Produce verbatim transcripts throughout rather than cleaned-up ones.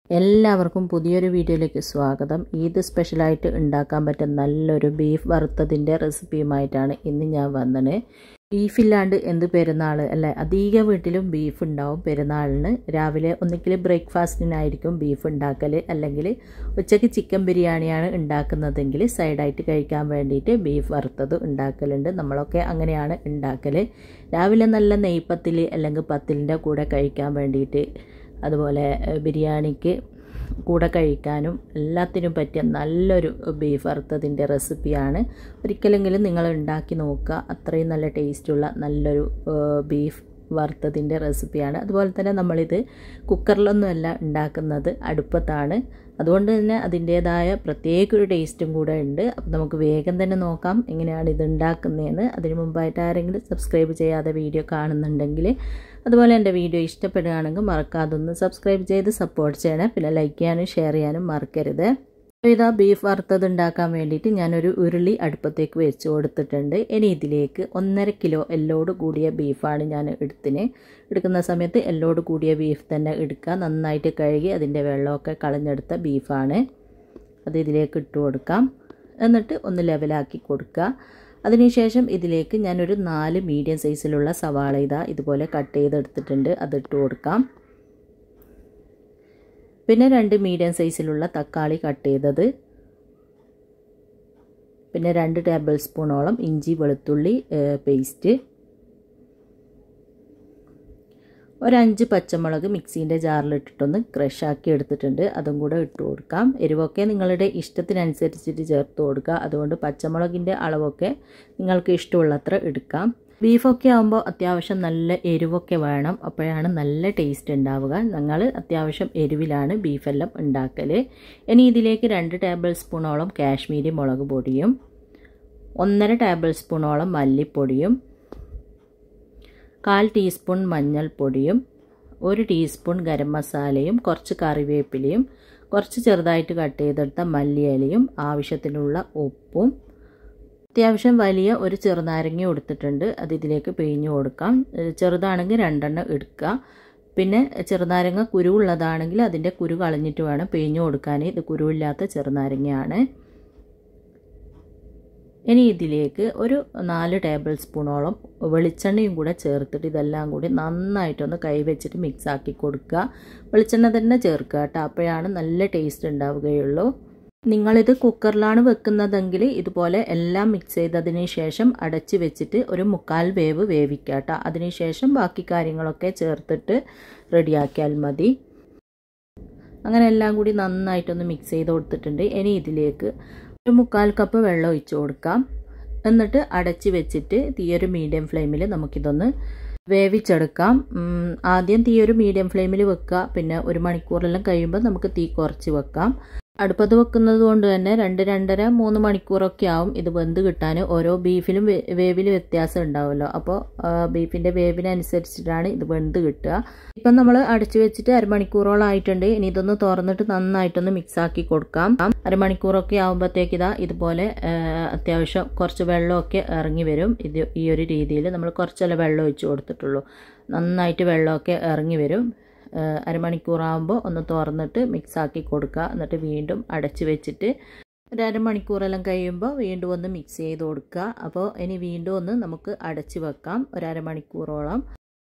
എല്ലാവർക്കും പുതിയൊരു വീഡിയോയിലേക്ക് സ്വാഗതം. ഈദ് സ്പെഷ്യലായിട്ട് ഉണ്ടാക്കാൻ പറ്റുന്ന നല്ലൊരു ബീഫ് വറുത്തതിൻ്റെ റെസിപ്പിയുമായിട്ടാണ് ഇന്ന് ഞാൻ വന്നത്. ബീഫില്ലാണ്ട് എന്ത് പെരുന്നാൾ അല്ലേ? അധിക വീട്ടിലും ബീഫ് ഉണ്ടാവും പെരുന്നാളിന്. രാവിലെ ഒന്നുകിൽ ബ്രേക്ക്ഫാസ്റ്റിനായിരിക്കും ബീഫ് ഉണ്ടാക്കൽ, അല്ലെങ്കിൽ ഉച്ചയ്ക്ക് ചിക്കൻ ബിരിയാണിയാണ് ഉണ്ടാക്കുന്നതെങ്കിൽ സൈഡായിട്ട് കഴിക്കാൻ വേണ്ടിയിട്ട് ബീഫ് വറുത്തത് ഉണ്ടാക്കലുണ്ട്. നമ്മളൊക്കെ അങ്ങനെയാണ് ഉണ്ടാക്കൽ. രാവിലെ നല്ല നെയ്പ്പത്തിൽ അല്ലെങ്കിൽ പത്തിലിൻ്റെ കൂടെ കഴിക്കാൻ വേണ്ടിയിട്ട്, അതുപോലെ ബിരിയാണിക്ക് കൂടെ കഴിക്കാനും എല്ലാത്തിനും പറ്റിയ നല്ലൊരു ബീഫ് വറുത്തതിൻ്റെ റെസിപ്പിയാണ്. ഒരിക്കലെങ്കിലും നിങ്ങൾ ഉണ്ടാക്കി നോക്കുക. അത്രയും നല്ല ടേസ്റ്റുള്ള നല്ലൊരു ബീഫ് വറുത്തതിൻ്റെ റെസിപ്പിയാണ്. അതുപോലെ തന്നെ നമ്മളിത് കുക്കറിലൊന്നുമല്ല ഉണ്ടാക്കുന്നത്, അടുപ്പത്താണ്. അതുകൊണ്ട് തന്നെ അതിൻ്റേതായ പ്രത്യേക ഒരു ടേസ്റ്റും കൂടെ ഉണ്ട്. അപ്പോൾ നമുക്ക് വേഗം തന്നെ നോക്കാം എങ്ങനെയാണ് ഇത് ഉണ്ടാക്കുന്നതെന്ന്. അതിന് മുമ്പായിട്ട് ആരെങ്കിലും സബ്സ്ക്രൈബ് ചെയ്യാതെ വീഡിയോ കാണുന്നുണ്ടെങ്കിൽ, അതുപോലെ എൻ്റെ വീഡിയോ ഇഷ്ടപ്പെടുകയാണെങ്കിൽ മറക്കാതെ ഒന്ന് സബ്സ്ക്രൈബ് ചെയ്ത് സപ്പോർട്ട് ചെയ്യണം. പിന്നെ ലൈക്ക് ചെയ്യാനും ഷെയർ ചെയ്യാനും മറക്കരുത്. അപ്പോൾ ഇതാ ബീഫ് വറുത്തത് ഉണ്ടാക്കാൻ വേണ്ടിയിട്ട് ഞാനൊരു ഉരുളി അടുപ്പത്തേക്ക് വെച്ച് കൊടുത്തിട്ടുണ്ട്. ഇനി ഇതിലേക്ക് ഒന്നര കിലോ എല്ലോട് കൂടിയ ബീഫാണ് ഞാൻ എടുത്തിന്. എടുക്കുന്ന സമയത്ത് എല്ലോട് കൂടിയ ബീഫ് തന്നെ എടുക്കുക. നന്നായിട്ട് കഴുകി അതിൻ്റെ വെള്ളമൊക്കെ കളഞ്ഞെടുത്ത ബീഫാണ്. അത് ഇതിലേക്ക് ഇട്ട് കൊടുക്കാം. എന്നിട്ട് ഒന്ന് ലെവലാക്കി കൊടുക്കുക. അതിനുശേഷം ഇതിലേക്ക് ഞാനൊരു നാല് മീഡിയം സൈസിലുള്ള സവാള ഇതാ ഇതുപോലെ കട്ട് ചെയ്തെടുത്തിട്ടുണ്ട്, അതിട്ട് കൊടുക്കാം. പിന്നെ രണ്ട് മീഡിയം സൈസിലുള്ള തക്കാളി കട്ട് ചെയ്തത്, പിന്നെ രണ്ട് ടേബിൾ സ്പൂണോളം ഇഞ്ചി വെളുത്തുള്ളി പേസ്റ്റ്, ഒരഞ്ച് പച്ചമുളക് മിക്സീൻ്റെ ജാറിലിട്ടിട്ടൊന്ന് ക്രഷാക്കി എടുത്തിട്ടുണ്ട്, അതും കൂടെ ഇട്ട് കൊടുക്കാം. എരിവൊക്കെ നിങ്ങളുടെ ഇഷ്ടത്തിനനുസരിച്ചിട്ട് ചേർത്ത് കൊടുക്കുക. അതുകൊണ്ട് പച്ചമുളകിൻ്റെ അളവൊക്കെ നിങ്ങൾക്ക് ഇഷ്ടമുള്ളത്ര എടുക്കാം. ബീഫൊക്കെ ആകുമ്പോൾ അത്യാവശ്യം നല്ല എരിവൊക്കെ വേണം, അപ്പോഴാണ് നല്ല ടേസ്റ്റ് ഉണ്ടാവുക. ഞങ്ങൾ അത്യാവശ്യം എരിവിലാണ് ബീഫെല്ലാം ഉണ്ടാക്കൽ. ഇനി ഇതിലേക്ക് രണ്ട് ടേബിൾ സ്പൂണോളം കാശ്മീരി മുളക് പൊടിയും, ഒന്നര ടേബിൾ സ്പൂണോളം മല്ലിപ്പൊടിയും, കാൽ ടീസ്പൂൺ മഞ്ഞൾപ്പൊടിയും, ഒരു ടീസ്പൂൺ ഗരം മസാലയും, കുറച്ച് കറിവേപ്പിലയും, കുറച്ച് ചെറുതായിട്ട് കട്ട് ചെയ്തെടുത്ത മല്ലിയിലയും, ആവശ്യത്തിനുള്ള ഉപ്പും, അത്യാവശ്യം വലിയ ഒരു ചെറുനാരങ്ങ എടുത്തിട്ടുണ്ട്, അത് ഇതിലേക്ക് പിഴിഞ്ഞു കൊടുക്കാം. ചെറുതാണെങ്കിൽ രണ്ടെണ്ണം എടുക്കുക. പിന്നെ ചെറുനാരങ്ങ കുരുവുള്ളതാണെങ്കിൽ അതിൻ്റെ കുരു കളഞ്ഞിട്ട് വേണം പിഴിഞ്ഞു കൊടുക്കാൻ. ഇത് കുരുവില്ലാത്ത ചെറുനാരങ്ങയാണ്. ഇനി ഇതിലേക്ക് ഒരു നാല് ടേബിൾ സ്പൂണോളം വെളിച്ചെണ്ണയും കൂടെ ചേർത്തിട്ട് ഇതെല്ലാം കൂടി നന്നായിട്ടൊന്ന് കൈവച്ചിട്ട് മിക്സ് ആക്കി കൊടുക്കുക. വെളിച്ചെണ്ണ തന്നെ ചേർക്കുക കേട്ടോ, അപ്പോഴാണ് നല്ല ടേസ്റ്റ് ഉണ്ടാവുകയുള്ളൂ. നിങ്ങളിത് കുക്കറിലാണ് വെക്കുന്നതെങ്കിൽ ഇതുപോലെ എല്ലാം മിക്സ് ചെയ്തതിന് ശേഷം അടച്ച് വെച്ചിട്ട് ഒരു മുക്കാൽ വേവ് വേവിക്കുക കേട്ടോ. അതിനുശേഷം ബാക്കി കാര്യങ്ങളൊക്കെ ചേർത്തിട്ട് റെഡിയാക്കിയാൽ മതി. അങ്ങനെ എല്ലാം കൂടി നന്നായിട്ടൊന്ന് മിക്സ് ചെയ്ത് കൊടുത്തിട്ടുണ്ട്. ഇനി ഇതിലേക്ക് ഒരു മുക്കാൽ കപ്പ് വെള്ളം ഒഴിച്ച് കൊടുക്കാം. എന്നിട്ട് അടച്ച് വെച്ചിട്ട് തീയൊരു മീഡിയം ഫ്ലെയിമിൽ നമുക്കിതൊന്ന് വേവിച്ചെടുക്കാം. ആദ്യം തീയൊരു മീഡിയം ഫ്ലെയിമിൽ വെക്കുക. പിന്നെ ഒരു മണിക്കൂറെല്ലാം കഴിയുമ്പോൾ നമുക്ക് തീ കുറച്ച് വെക്കാം. അടുപ്പത്ത് വെക്കുന്നത് കൊണ്ട് തന്നെ രണ്ട് രണ്ടര മൂന്ന് മണിക്കൂറൊക്കെ ആവും ഇത് വെന്ത് കിട്ടാൻ. ഓരോ ബീഫിലും വേവിൽ വ്യത്യാസം ഉണ്ടാവുമല്ലോ, അപ്പോൾ ബീഫിൻ്റെ വേവിനനുസരിച്ചിട്ടാണ് ഇത് വെന്ത് കിട്ടുക. ഇപ്പം നമ്മൾ അടച്ചു വെച്ചിട്ട് അരമണിക്കൂറോളം ആയിട്ടുണ്ട്. ഇനി ഇതൊന്ന് തുറന്നിട്ട് നന്നായിട്ടൊന്ന് മിക്സ് ആക്കി കൊടുക്കാം. അരമണിക്കൂറൊക്കെ ആകുമ്പോഴത്തേക്ക് ഇതാ ഇതുപോലെ അത്യാവശ്യം കുറച്ച് വെള്ളമൊക്കെ ഇറങ്ങി വരും. ഇത് ഈ ഒരു രീതിയിൽ നമ്മൾ കുറച്ചല്ല വെള്ളം ഒഴിച്ച് കൊടുത്തിട്ടുള്ളൂ, നന്നായിട്ട് വെള്ളമൊക്കെ ഇറങ്ങി വരും. അരമണിക്കൂറാകുമ്പോൾ ഒന്ന് തുറന്നിട്ട് മിക്സാക്കി കൊടുക്കുക. എന്നിട്ട് വീണ്ടും അടച്ച് വെച്ചിട്ട് ഒരു അരമണിക്കൂറെല്ലാം കഴിയുമ്പോൾ വീണ്ടും ഒന്ന് മിക്സ് ചെയ്ത് കൊടുക്കുക. അപ്പോൾ ഇനി വീണ്ടും ഒന്ന് നമുക്ക് അടച്ച് വെക്കാം ഒരു അരമണിക്കൂറോളം.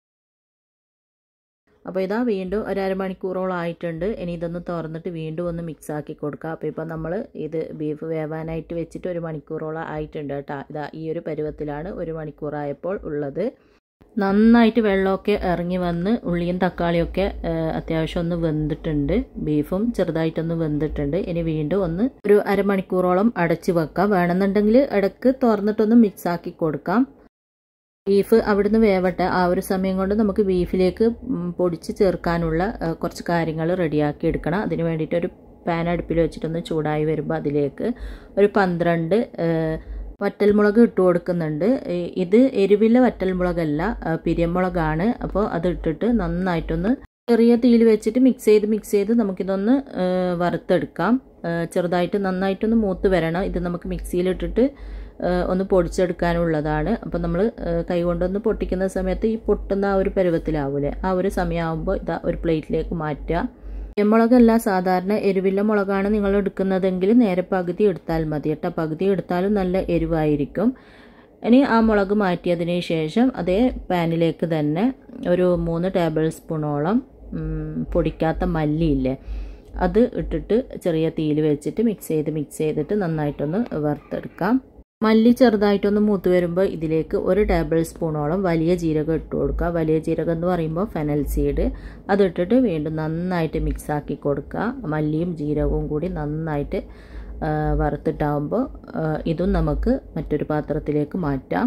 അപ്പോൾ ഇതാ വീണ്ടും ഒരു അരമണിക്കൂറോളം ആയിട്ടുണ്ട്. ഇനി ഇതൊന്ന് തുറന്നിട്ട് വീണ്ടും ഒന്ന് മിക്സ് ആക്കി കൊടുക്കുക. അപ്പോൾ ഇപ്പോൾ നമ്മൾ ഇത് ബീഫ് വേവാനായിട്ട് വെച്ചിട്ട് ഒരു മണിക്കൂറോളം ആയിട്ടുണ്ട് കേട്ടോ. ഇതാ ഈ ഒരു പരുവത്തിലാണ് ഒരു മണിക്കൂറായപ്പോൾ ഉള്ളത്. നന്നായിട്ട് വെള്ളമൊക്കെ ഇറങ്ങി വന്ന് ഉള്ളിയും തക്കാളിയൊക്കെ അത്യാവശ്യം ഒന്ന് വെന്തിട്ടുണ്ട്. ബീഫും ചെറുതായിട്ടൊന്ന് വെന്തിട്ടുണ്ട്. ഇനി വീണ്ടും ഒന്ന് ഒരു അരമണിക്കൂറോളം അടച്ച് വെക്കാം. വേണമെന്നുണ്ടെങ്കിൽ ഇടയ്ക്ക് തുറന്നിട്ടൊന്ന് മിക്സ് ആക്കി കൊടുക്കാം. ബീഫ് അവിടുന്ന് വേവട്ടെ. ആ ഒരു സമയം കൊണ്ട് നമുക്ക് ബീഫിലേക്ക് പൊടിച്ച് ചേർക്കാനുള്ള കുറച്ച് കാര്യങ്ങൾ റെഡിയാക്കി എടുക്കണം. അതിന് വേണ്ടിയിട്ട് ഒരു പാൻ അടുപ്പിൽ വെച്ചിട്ടൊന്ന് ചൂടായി വരുമ്പോൾ അതിലേക്ക് ഒരു പന്ത്രണ്ട് വറ്റൽമുളക് ഇട്ട് കൊടുക്കുന്നുണ്ട്. ഇത് എരിവില്ല വറ്റൽമുളകല്ല, പിരിയമുളകാണ്. അപ്പോൾ അത് ഇട്ടിട്ട് നന്നായിട്ടൊന്ന് ചെറിയ തീയിൽ വെച്ചിട്ട് മിക്സ് ചെയ്ത് മിക്സ് ചെയ്ത് നമുക്കിതൊന്ന് വറുത്തെടുക്കാം. ചെറുതായിട്ട് നന്നായിട്ടൊന്ന് മൂത്ത് വരണം. ഇത് നമുക്ക് മിക്സിയിലിട്ടിട്ട് ഒന്ന് പൊടിച്ചെടുക്കാനുള്ളതാണ്. അപ്പോൾ നമ്മൾ കൈ കൊണ്ടൊന്ന് പൊട്ടിക്കുന്ന സമയത്ത് ഈ പൊട്ടുന്ന ആ ഒരു പരുവത്തിലാവൂലേ, ആ ഒരു സമയമാകുമ്പോൾ ഇതാ ഒരു പ്ലേറ്റിലേക്ക് മാറ്റുക. മുളകല്ല, സാധാരണ എരിവില്ല മുളകാണ് നിങ്ങൾ എടുക്കുന്നതെങ്കിൽ നേരെ പകുതി എടുത്താൽ മതി കേട്ടോ. പകുതി എടുത്താലും നല്ല എരിവായിരിക്കും. ഇനി ആ മുളക് മാറ്റിയതിന് ശേഷം അതേ പാനിലേക്ക് തന്നെ ഒരു മൂന്ന് ടേബിൾ സ്പൂണോളം പൊടിക്കാത്ത മല്ലിയില്ലേ, അത് ഇട്ടിട്ട് ചെറിയ തീയിൽ വെച്ചിട്ട് മിക്സ് ചെയ്ത് മിക്സ് ചെയ്തിട്ട് നന്നായിട്ടൊന്ന് വറുത്തെടുക്കാം. മല്ലി ചെറുതായിട്ടൊന്ന് മൂത്ത് വരുമ്പോൾ ഇതിലേക്ക് ഒരു ടേബിൾ സ്പൂണോളം വലിയ ജീരകം ഇട്ട് കൊടുക്കുക. വലിയ ജീരകം എന്ന് പറയുമ്പോൾ ഫെനൽ സീഡ്, അതിട്ടിട്ട് വീണ്ടും നന്നായിട്ട് മിക്സാക്കി കൊടുക്കുക. മല്ലിയും ജീരകവും കൂടി നന്നായിട്ട് വറുത്തിട്ടാകുമ്പോൾ ഇതും നമുക്ക് മറ്റൊരു പാത്രത്തിലേക്ക് മാറ്റാം.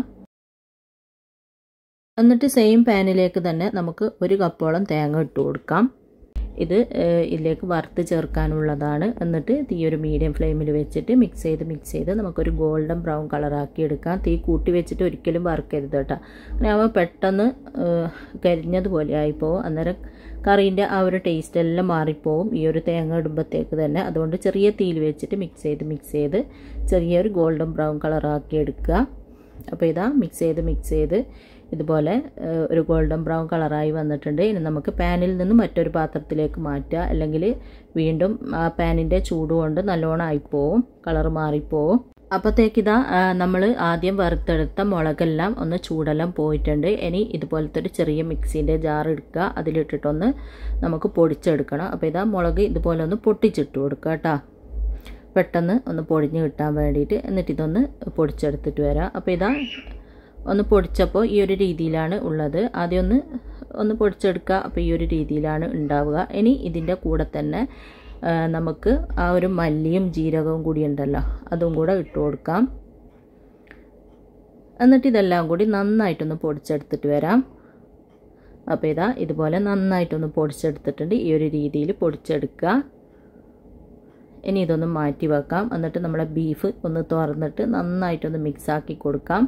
എന്നിട്ട് സെയിം പാനിലേക്ക് തന്നെ നമുക്ക് ഒരു കപ്പോളം തേങ്ങ ഇട്ട് കൊടുക്കാം. ഇത് ഇതിലേക്ക് വറുത്ത് ചേർക്കാനുള്ളതാണ്. എന്നിട്ട് തീ ഒരു മീഡിയം ഫ്ലെയിമിൽ വെച്ചിട്ട് മിക്സ് ചെയ്ത് മിക്സ് ചെയ്ത് നമുക്കൊരു ഗോൾഡൻ ബ്രൗൺ കളറാക്കി എടുക്കാം. തീ കൂട്ടി വെച്ചിട്ട് ഒരിക്കലും വറുക്കരുത് കേട്ടോ. അങ്ങനെ ആവുമ്പോൾ പെട്ടെന്ന് കരിഞ്ഞതുപോലെ ആയിപ്പോവും. അന്നേരം കറീൻ്റെ ആ ഒരു ടേസ്റ്റ് എല്ലാം മാറിപ്പോവും ഈ ഒരു തേങ്ങ ഇടുമ്പോഴത്തേക്ക് തന്നെ. അതുകൊണ്ട് ചെറിയ തീയിൽ വെച്ചിട്ട് മിക്സ് ചെയ്ത് മിക്സ് ചെയ്ത് ചെറിയൊരു ഗോൾഡൻ ബ്രൗൺ കളറാക്കി എടുക്കുക. അപ്പോൾ ഇതാ മിക്സ് ചെയ്ത് മിക്സ് ചെയ്ത് ഇതുപോലെ ഒരു ഗോൾഡൻ ബ്രൗൺ കളറായി വന്നിട്ടുണ്ട്. ഇനി നമുക്ക് പാനിൽ നിന്ന് മറ്റൊരു പാത്രത്തിലേക്ക് മാറ്റുക, അല്ലെങ്കിൽ വീണ്ടും ആ പാനിൻ്റെ ചൂട് കൊണ്ട് നല്ലോണം ആയിപ്പോവും, കളർ മാറിപ്പോവും. അപ്പോഴത്തേക്കിതാ നമ്മൾ ആദ്യം വറുത്തെടുത്ത മുളകെല്ലാം ഒന്ന് ചൂടെല്ലാം പോയിട്ടുണ്ട്. ഇനി ഇതുപോലത്തെ ഒരു ചെറിയ മിക്സീൻ്റെ ജാർ എടുക്കുക, അതിലിട്ടിട്ടൊന്ന് നമുക്ക് പൊടിച്ചെടുക്കണം. അപ്പോൾ ഇതാ മുളക് ഇതുപോലെ ഒന്ന് പൊട്ടിച്ചിട്ട് കൊടുക്കുക കേട്ടോ, പെട്ടെന്ന് ഒന്ന് പൊടിഞ്ഞ് കിട്ടാൻ വേണ്ടിയിട്ട്. എന്നിട്ട് ഇതൊന്ന് പൊടിച്ചെടുത്തിട്ട് വരാം. അപ്പോൾ ഇതാ ഒന്ന് പൊടിച്ചപ്പോൾ ഈ ഒരു രീതിയിലാണ് ഉള്ളത്. ആദ്യം ഒന്ന് ഒന്ന് പൊടിച്ചെടുക്കുക. അപ്പോൾ ഈ ഒരു രീതിയിലാണ് ഉണ്ടാവുക. ഇനി ഇതിൻ്റെ കൂടെ തന്നെ നമുക്ക് ആ ഒരു മല്ലിയും ജീരകവും കൂടി ഉണ്ടല്ലോ, അതും കൂടെ ഇട്ട് കൊടുക്കാം. എന്നിട്ട് ഇതെല്ലാം കൂടി നന്നായിട്ടൊന്ന് പൊടിച്ചെടുത്തിട്ട് വരാം. അപ്പോൾ ഇതാ ഇതുപോലെ നന്നായിട്ടൊന്ന് പൊടിച്ചെടുത്തിട്ടുണ്ട്. ഈ ഒരു രീതിയിൽ പൊടിച്ചെടുക്കുക. ഇനി ഇതൊന്ന് മാറ്റി വെക്കാം. എന്നിട്ട് നമ്മളെ ബീഫ് ഒന്ന് തുറന്നിട്ട് നന്നായിട്ടൊന്ന് മിക്സാക്കി കൊടുക്കാം.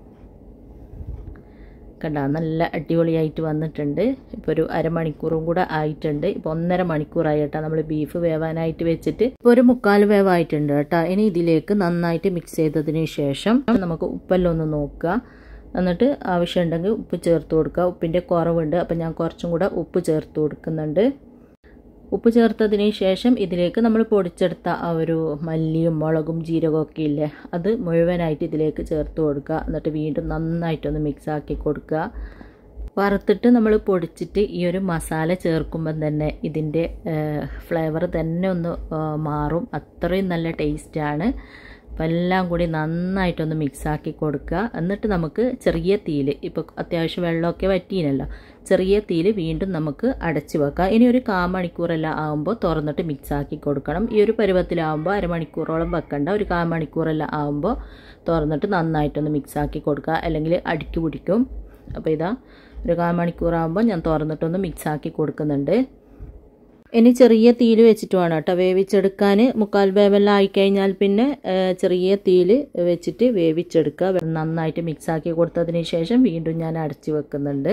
കണ്ട നല്ല അടിപൊളിയായിട്ട് വന്നിട്ടുണ്ട്. ഇപ്പോൾ ഒരു അരമണിക്കൂറും കൂടെ ആയിട്ടുണ്ട്. ഇപ്പോൾ ഒന്നര മണിക്കൂറായി കേട്ടോ നമ്മൾ ബീഫ് വേവാനായിട്ട് വെച്ചിട്ട്. ഇപ്പോൾ ഒരു മുക്കാൽ വേവായിട്ടുണ്ട് കേട്ടോ. ഇനി ഇതിലേക്ക് നന്നായിട്ട് മിക്സ് ചെയ്തതിന് ശേഷം നമുക്ക് ഉപ്പെല്ലാം ഒന്ന് നോക്കുക. എന്നിട്ട് ആവശ്യമുണ്ടെങ്കിൽ ഉപ്പ് ചേർത്ത് കൊടുക്കുക. ഉപ്പിൻ്റെ കുറവുണ്ട്, അപ്പം ഞാൻ കുറച്ചും കൂടെ ഉപ്പ് ചേർത്ത് കൊടുക്കുന്നുണ്ട്. ഉപ്പ് ചേർത്തതിന് ശേഷം ഇതിലേക്ക് നമ്മൾ പൊടിച്ചെടുത്ത ആ ഒരു മല്ലിയും മുളകും ജീരകവും ഒക്കെ ഇല്ലേ, അത് മുഴുവനായിട്ട് ഇതിലേക്ക് ചേർത്ത് കൊടുക്കുക. എന്നിട്ട് വീണ്ടും നന്നായിട്ടൊന്ന് മിക്സാക്കി കൊടുക്കുക. വറുത്തിട്ട് നമ്മൾ പൊടിച്ചിട്ട് ഈ ഒരു മസാല ചേർക്കുമ്പം തന്നെ ഇതിൻ്റെ ഫ്ലേവർ തന്നെ ഒന്ന് മാറും. അത്രയും നല്ല ടേസ്റ്റാണ്. അപ്പം എല്ലാം കൂടി നന്നായിട്ടൊന്ന് മിക്സാക്കി കൊടുക്കുക. എന്നിട്ട് നമുക്ക് ചെറിയ തീയിൽ, ഇപ്പോൾ അത്യാവശ്യം വെള്ളമൊക്കെ വറ്റീനല്ലോ, ചെറിയ തീയിൽ വീണ്ടും നമുക്ക് അടച്ച് വെക്കാം. ഇനി ഒരു കാ മണിക്കൂറെല്ലാം ആകുമ്പോൾ തുറന്നിട്ട് മിക്സാക്കി കൊടുക്കണം. ഈ ഒരു പരുവത്തിലാവുമ്പോൾ അരമണിക്കൂറോളം വെക്കണ്ട, ഒരു കാ മണിക്കൂറെല്ലാം ആകുമ്പോൾ തുറന്നിട്ട് നന്നായിട്ടൊന്ന് മിക്സാക്കി കൊടുക്കുക, അല്ലെങ്കിൽ അടിക്ക് പിടിക്കും. അപ്പോൾ ഇതാ ഒരു കാ മണിക്കൂറാകുമ്പോൾ ഞാൻ തുറന്നിട്ടൊന്ന് മിക്സാക്കി കൊടുക്കുന്നുണ്ട്. ഇനി ചെറിയ തീയിൽ വെച്ചിട്ട് വേണം കേട്ടോ വേവിച്ചെടുക്കാൻ. മുക്കാൽ വേവെല്ലാം ആയിക്കഴിഞ്ഞാൽ പിന്നെ ചെറിയ തീയിൽ വെച്ചിട്ട് വേവിച്ചെടുക്കുക. നന്നായിട്ട് മിക്സാക്കി കൊടുത്തതിന് ശേഷം വീണ്ടും ഞാൻ അടച്ചു വെക്കുന്നുണ്ട്.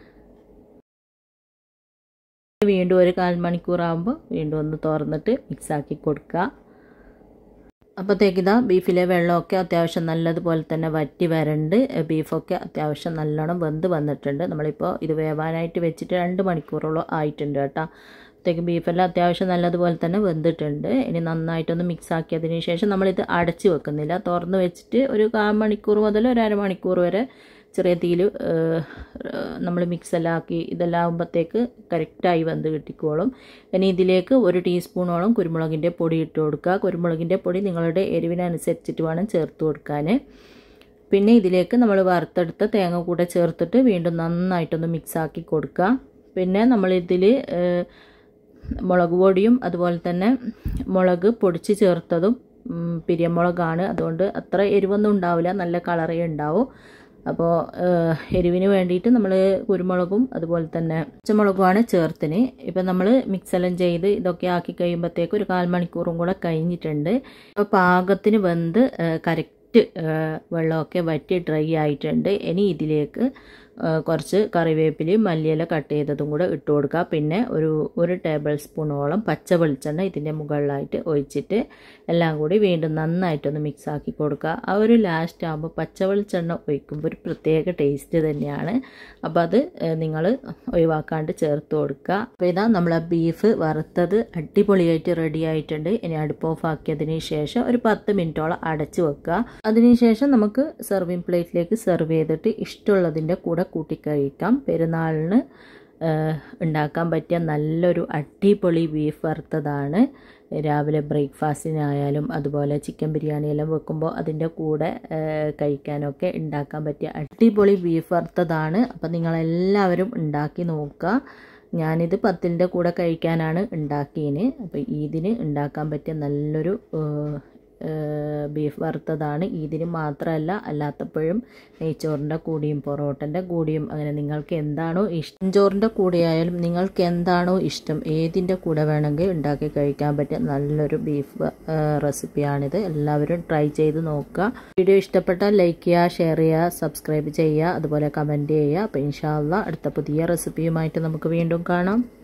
വീണ്ടും ഒരു കാൽ മണിക്കൂറാകുമ്പോൾ വീണ്ടും ഒന്ന് തുറന്നിട്ട് മിക്സാക്കി കൊടുക്കുക. അപ്പോഴത്തേക്ക് ഇതാ ബീഫിലെ വെള്ളമൊക്കെ അത്യാവശ്യം നല്ലതുപോലെ തന്നെ വറ്റി വരണ്ട്. ബീഫൊക്കെ അത്യാവശ്യം നല്ലോണം വെന്ത് വന്നിട്ടുണ്ട്. നമ്മളിപ്പോൾ ഇത് വേവാനായിട്ട് വെച്ചിട്ട് രണ്ട് മണിക്കൂറോളം ആയിട്ടുണ്ട് കേട്ടോ. അപ്പോഴത്തേക്ക് ബീഫെല്ലാം അത്യാവശ്യം നല്ലതുപോലെ തന്നെ വെന്തിട്ടുണ്ട്. ഇനി നന്നായിട്ടൊന്ന് മിക്സ് ആക്കിയതിന് ശേഷം നമ്മളിത് അടച്ച് വെക്കുന്നില്ല, തുറന്ന് വെച്ചിട്ട് ഒരു കാൽ മണിക്കൂർ മുതൽ ഒരു അരമണിക്കൂർ വരെ ചെറിയ തീയിൽ നമ്മൾ മിക്സെല്ലാം ആക്കി ഇതെല്ലാം ആകുമ്പോഴത്തേക്ക് കറക്റ്റായി വെന്ത് കിട്ടിക്കോളും. ഇനി ഇതിലേക്ക് ഒരു ടീസ്പൂണോളം കുരുമുളകിൻ്റെ പൊടി ഇട്ട് കൊടുക്കുക. കുരുമുളകിൻ്റെ പൊടി നിങ്ങളുടെ എരിവിനനുസരിച്ചിട്ട് വേണം ചേർത്ത് കൊടുക്കാൻ. പിന്നെ ഇതിലേക്ക് നമ്മൾ വറുത്തെടുത്ത തേങ്ങ കൂടെ ചേർത്തിട്ട് വീണ്ടും നന്നായിട്ടൊന്ന് മിക്സാക്കി കൊടുക്കുക. പിന്നെ നമ്മളിതിൽ മുളക് പൊടിയും അതുപോലെ തന്നെ മുളക് പൊടിച്ച് ചേർത്തതും പിരിയമുളകാണ്, അതുകൊണ്ട് അത്ര എരിവൊന്നും ഉണ്ടാവില്ല, നല്ല കളറേ ഉണ്ടാവും. അപ്പോൾ എരിവിന് വേണ്ടിയിട്ട് നമ്മൾ കുരുമുളകും അതുപോലെ തന്നെ പച്ചമുളകുമാണ് ചേർത്തിന്. ഇപ്പം നമ്മൾ മിക്സെല്ലാം ചെയ്ത് ഇതൊക്കെ ആക്കി കഴിയുമ്പോഴത്തേക്ക് ഒരു കാൽ മണിക്കൂറും കൂടെ കഴിഞ്ഞിട്ടുണ്ട്. അപ്പോൾ പാകത്തിന് വെന്ത് കറക്റ്റ് വെള്ളമൊക്കെ വറ്റി ഡ്രൈ ആയിട്ടുണ്ട്. ഇനി ഇതിലേക്ക് കുറച്ച് കറിവേപ്പിലയും മല്ലിയില കട്ട് ചെയ്തതും കൂടെ ഇട്ട് കൊടുക്കുക. പിന്നെ ഒരു ഒരു ടേബിൾ സ്പൂണോളം പച്ച വെളിച്ചെണ്ണ ഇതിൻ്റെ മുകളിലായിട്ട് ഒഴിച്ചിട്ട് എല്ലാം കൂടി വീണ്ടും നന്നായിട്ടൊന്ന് മിക്സ് ആക്കി കൊടുക്കുക. ആ ഒരു ലാസ്റ്റ് ആകുമ്പോൾ പച്ച വെളിച്ചെണ്ണ ഒഴിക്കുമ്പോൾ ഒരു പ്രത്യേക ടേസ്റ്റ് തന്നെയാണ്. അപ്പോൾ അത് നിങ്ങൾ ഒഴിവാക്കാണ്ട് ചേർത്ത് കൊടുക്കുക. അപ്പോൾ ഇതാ നമ്മളെ ബീഫ് വറുത്തത് അടിപൊളിയായിട്ട് റെഡി ആയിട്ടുണ്ട്. ഇനി അടുപ്പ് ഓഫ് ആക്കിയതിന് ശേഷം ഒരു പത്ത് മിനിറ്റോളം അടച്ചു വെക്കുക. അതിനുശേഷം നമുക്ക് സെർവിങ് പ്ലേറ്റിലേക്ക് സെർവ് ചെയ്തിട്ട് ഇഷ്ടമുള്ളതിൻ്റെ കൂടെ കൂട്ടി കഴിക്കാം. പെരുന്നാളിന് ഉണ്ടാക്കാൻ പറ്റിയ നല്ലൊരു അടിപൊളി ബീഫ് വറുത്തതാണ്. രാവിലെ ബ്രേക്ക്ഫാസ്റ്റിനായാലും അതുപോലെ ചിക്കൻ ബിരിയാണിയെല്ലാം വെക്കുമ്പോൾ അതിൻ്റെ കൂടെ കഴിക്കാനൊക്കെ ഉണ്ടാക്കാൻ പറ്റിയ അടിപൊളി ബീഫ് വറുത്തതാണ്. അപ്പം നിങ്ങളെല്ലാവരും ഉണ്ടാക്കി നോക്കുക. ഞാനിത് പത്തിൻ്റെ കൂടെ കഴിക്കാനാണ് ഉണ്ടാക്കിയതിന്. അപ്പോൾ ഈദിന് ഉണ്ടാക്കാൻ പറ്റിയ നല്ലൊരു ബീഫ് വറുത്തതാണ്. ഇതിന് മാത്രമല്ല, അല്ലാത്തപ്പോഴും നെയ്ച്ചോറിൻ്റെ കൂടിയും പൊറോട്ടൻ്റെ കൂടിയും അങ്ങനെ നിങ്ങൾക്ക് എന്താണോ ഇഷ്ടം, ചോറിൻ്റെ കൂടെയായാലും നിങ്ങൾക്ക് എന്താണോ ഇഷ്ടം ഏതിൻ്റെ കൂടെ വേണമെങ്കിൽ ഉണ്ടാക്കി കഴിക്കാൻ പറ്റിയ നല്ലൊരു ബീഫ് റെസിപ്പിയാണിത്. എല്ലാവരും ട്രൈ ചെയ്ത് നോക്കുക. വീഡിയോ ഇഷ്ടപ്പെട്ടാൽ ലൈക്ക് ചെയ്യുക, ഷെയർ ചെയ്യുക, സബ്സ്ക്രൈബ് ചെയ്യുക, അതുപോലെ കമൻറ്റ് ചെയ്യുക. അപ്പോൾ ഇൻഷാ അല്ലാഹ് അടുത്ത പുതിയ റെസിപ്പിയുമായിട്ട് നമുക്ക് വീണ്ടും കാണാം.